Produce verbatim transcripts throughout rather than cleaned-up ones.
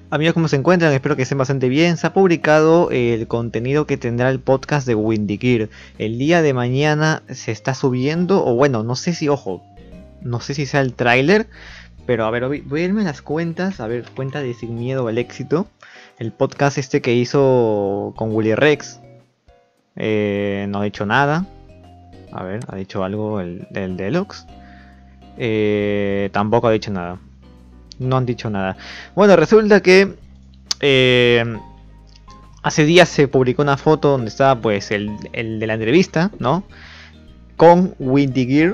Amigos, ¿cómo se encuentran? Espero que estén bastante bien. Se ha publicado el contenido que tendrá el podcast de Windy Gear. El día de mañana se está subiendo, o bueno, no sé si, ojo, no sé si sea el tráiler, pero a ver, voy voy a irme a las cuentas, a ver, cuenta de Sin Miedo al Éxito. El podcast este que hizo con Willy Rex. Eh, no ha dicho nada. A ver, ha dicho algo el, el Deluxe. Eh, tampoco ha dicho nada. No han dicho nada. Bueno, resulta que eh, hace días se publicó una foto donde estaba pues el, el de la entrevista, ¿no? Con Windy Gear.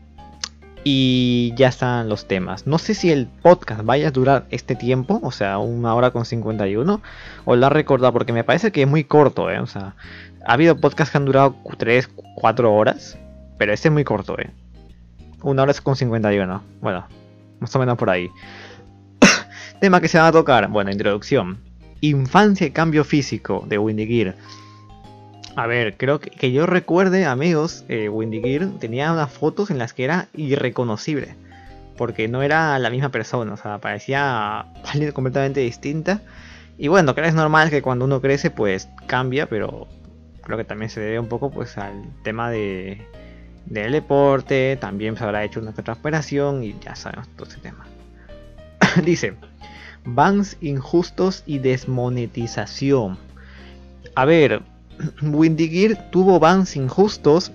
Y ya están los temas. No sé si el podcast vaya a durar este tiempo, o sea, una hora con cincuenta y uno, o la recordado, porque me parece que es muy corto, ¿eh? O sea, ha habido podcasts que han durado tres, cuatro horas, pero este es muy corto, ¿eh? Una hora con cincuenta y uno. Bueno, más o menos por ahí. Tema que se va a tocar, bueno, introducción. Infancia y cambio físico de Windy Gear. A ver, creo que, que yo recuerde, amigos, eh, Windy Gear tenía unas fotos en las que era irreconocible. Porque no era la misma persona, o sea, parecía alguien completamente distinta. Y bueno, creo que es normal que cuando uno crece, pues cambia, pero creo que también se debe un poco pues al tema de del deporte. También se habrá hecho una que otra operación y ya sabemos todo ese tema. Dice, bans injustos y desmonetización. A ver, Windy Gear tuvo bans injustos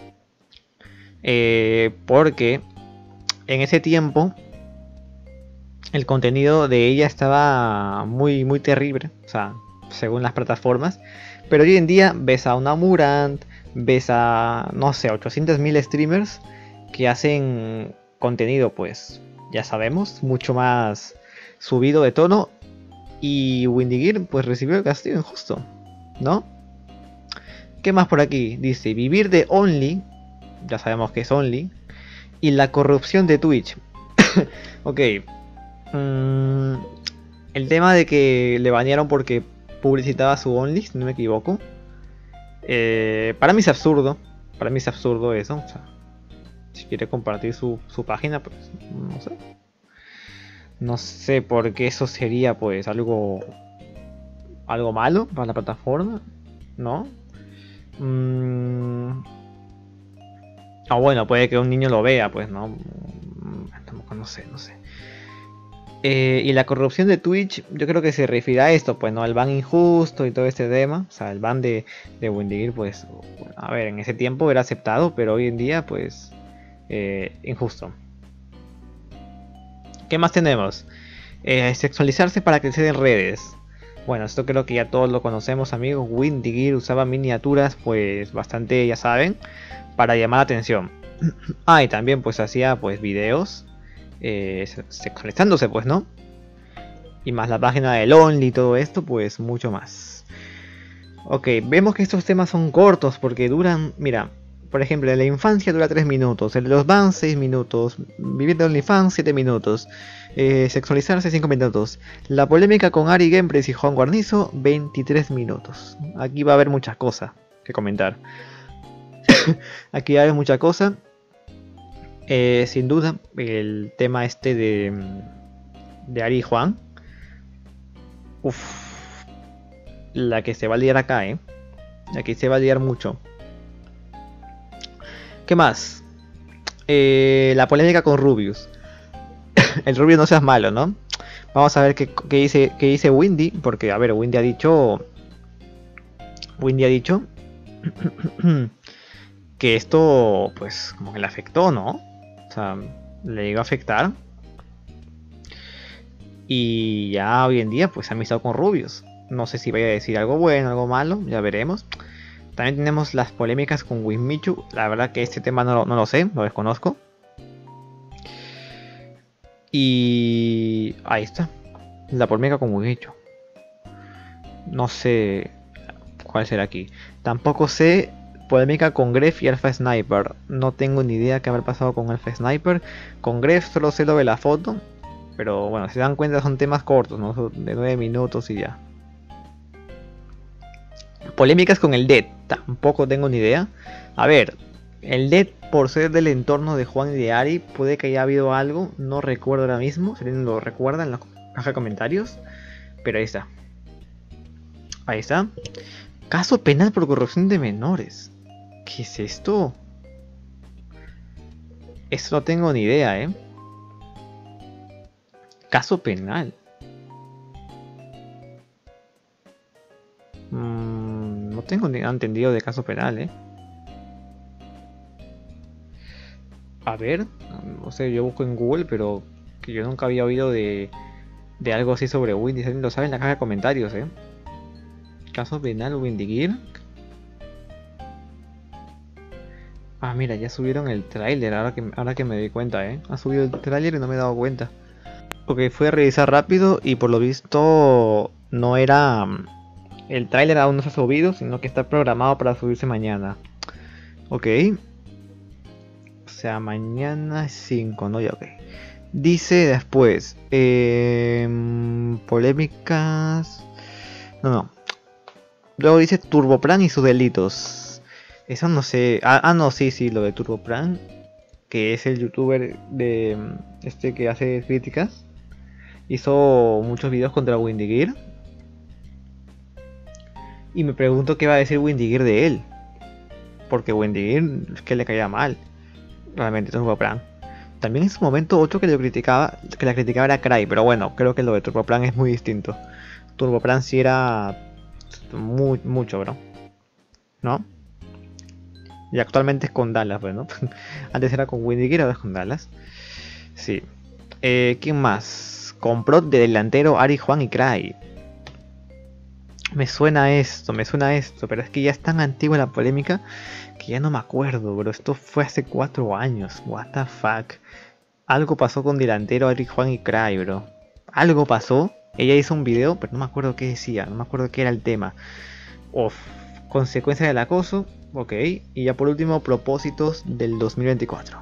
eh, porque en ese tiempo el contenido de ella estaba muy muy terrible, o sea, según las plataformas. Pero hoy en día ves a una Murant, ves a, no sé, ochocientos mil streamers que hacen contenido, pues, ya sabemos, mucho más subido de tono. Y Windy Gear pues recibió el castigo injusto, ¿no? ¿Qué más por aquí? Dice, vivir de Only, ya sabemos que es Only, y la corrupción de Twitch. Ok. Mm, el tema de que le banearon porque publicitaba su Only, si no me equivoco. Eh, para mí es absurdo. Para mí es absurdo eso. O sea, si quiere compartir su, su página, pues no sé. No sé por qué eso sería pues algo algo malo para la plataforma, ¿no? Mm. Ah, bueno, puede que un niño lo vea, pues, ¿no? Tampoco, no sé, no sé. Eh, y la corrupción de Twitch, yo creo que se refiere a esto, pues, ¿no? Al ban injusto y todo este tema. O sea, el ban de, de Windy Gear, pues, bueno, a ver, en ese tiempo era aceptado, pero hoy en día, pues, eh, injusto. ¿Qué más tenemos? Eh, sexualizarse para crecer en redes. Bueno, esto creo que ya todos lo conocemos, amigos. Windy Gear usaba miniaturas, pues, bastante, ya saben, para llamar la atención. Ah, y también pues hacía pues videos eh, sexualizándose, pues, ¿no? Y más la página del Only y todo esto, pues mucho más. Ok, vemos que estos temas son cortos porque duran, mira, por ejemplo, en la infancia dura tres minutos, en los bans seis minutos, vivir de OnlyFans siete minutos, eh, sexualizarse cinco minutos, la polémica con Ari Gameplays y Juan Guarnizo veintitrés minutos. Aquí va a haber muchas cosas que comentar. Aquí hay mucha cosa. Eh, sin duda, el tema este de, de Ari y Juan. Uff. La que se va a liar acá, eh. La que se va a liar mucho. ¿Qué más? Eh, la polémica con Rubius. El Rubius no seas malo, ¿no? Vamos a ver qué, qué, dice, qué dice Windy. Porque, a ver, Windy ha dicho... Windy ha dicho... que esto, pues, como que le afectó, ¿no? O sea, le llegó a afectar. Y ya hoy en día, pues, ha amistado con Rubius. No sé si vaya a decir algo bueno, algo malo, ya veremos. También tenemos las polémicas con Wismichu. La verdad que este tema no, no lo sé, lo desconozco. Y ahí está. La polémica con Wismichu. No sé cuál será aquí. Tampoco sé... Polémica con Gref y Alpha Sniper. No tengo ni idea qué haber pasado con Alpha Sniper. Con Gref solo sé lo de la foto. Pero bueno, si se dan cuenta son temas cortos, ¿no? De nueve minutos y ya. Polémicas con el Dead. Tampoco tengo ni idea. A ver, el Dead por ser del entorno de Juan y de Ari, puede que haya habido algo. No recuerdo ahora mismo. Si alguien lo recuerda en la caja de comentarios. Pero ahí está. Ahí está. Caso penal por corrupción de menores. ¿Qué es esto? Eso no tengo ni idea, ¿eh? Caso penal. Mm, no tengo ni entendido de caso penal, ¿eh? A ver, no sé, yo busco en Google, pero que yo nunca había oído de, de algo así sobre Windy. Si alguien lo sabe en la caja de comentarios, ¿eh? Caso penal Windy Gear. Ah, mira, ya subieron el tráiler, ahora que, ahora que me doy cuenta, ¿eh? Ha subido el tráiler y no me he dado cuenta. Ok, fui a revisar rápido y por lo visto no era... El tráiler aún no se ha subido, sino que está programado para subirse mañana. Ok. O sea, mañana es cinco, ¿no? Ya, ok. Dice después... Eh, polémicas... No, no. Luego dice Turbopran y sus delitos. Eso no sé... Ah, ah, no, sí, sí, lo de Turbopran. Que es el youtuber de... Este que hace críticas. Hizo muchos videos contra Windy Gear. Y me pregunto qué va a decir Windy Gear de él. Porque Windy Gear es que le caía mal. Realmente Turboplan. También en su momento otro que lo criticaba, que la criticaba era Cry, pero bueno, creo que lo de Turboplan es muy distinto. Turboplan sí era muy, mucho, bro. ¿No? Y actualmente es con Dallas, pues, ¿no? Antes era con Windy Gear, ahora es con Dallas. Sí. Eh, ¿Quién más? Compró de delantero Ari, Juan y Cry. Me suena esto, me suena esto, pero es que ya es tan antigua la polémica que ya no me acuerdo, bro. Esto fue hace cuatro años. What the fuck. Algo pasó con delantero Ari, Juan y Cry, bro. Algo pasó. Ella hizo un video, pero no me acuerdo qué decía, no me acuerdo qué era el tema. Uf, consecuencia del acoso, ok. Y ya por último, propósitos del dos mil veinticuatro.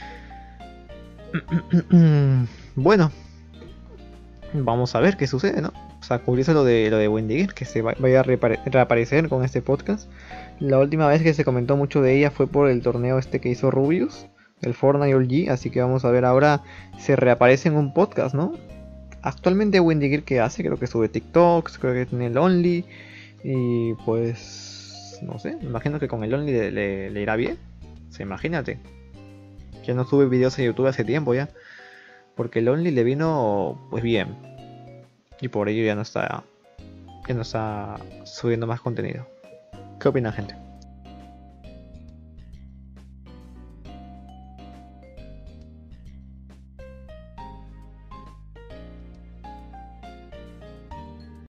Bueno, vamos a ver qué sucede, ¿no? O sea, curioso lo de lo de Windy Gear, que se va, vaya a reaparecer con este podcast. La última vez que se comentó mucho de ella fue por el torneo este que hizo Rubius, el Fortnite All G, así que vamos a ver ahora se reaparece en un podcast, ¿no? Actualmente Windy Gear, ¿qué hace? Creo que sube TikToks, creo que tiene el Only, y pues no sé, me imagino que con el Only le, le, le irá bien. O sea, imagínate. Ya no sube videos a YouTube hace tiempo ya, porque el Only le vino pues bien. Y por ello ya no está ya no está subiendo más contenido. ¿Qué opinan, gente?